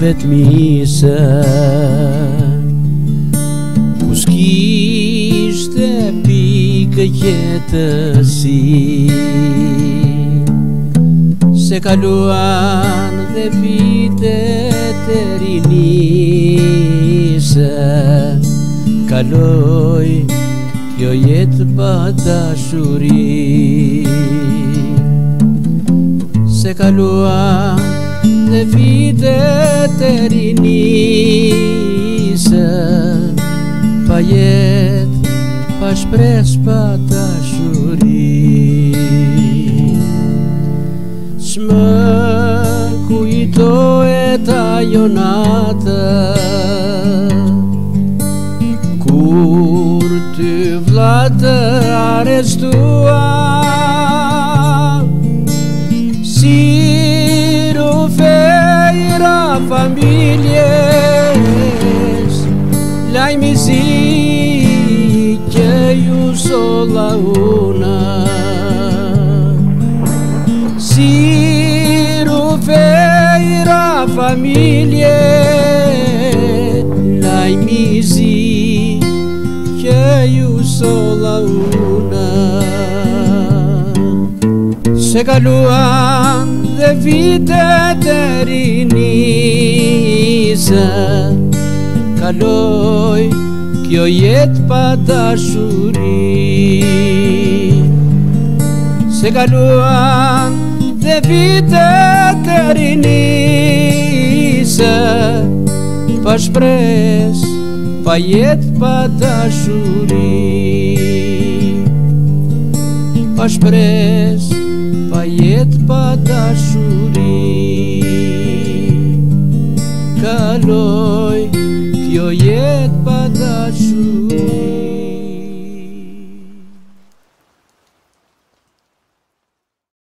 vetmisë, ku s'kishte pikë qetësi, se kaluan dhe vitet e rinisë, kaloj kjo jetë pa dashuri, se kaluan dhe vitet e rinisë, pa jetë, pa shpres, pa dashuri. S'më kujtohet ajo natë, kur ty vlla të arrestua, si rufeira familjes, lajmëzi që ju solla una, si rufeira familjes, lajmëzi që ju solla una, se kaluan dhe vitet e rinisë, kaloj kjo jetë pa dashuri, se kaluan dhe vitet e rinisë, pa shpres, pa jetë, pa dashuri, pa shpres, pa jetë, pa dashuri.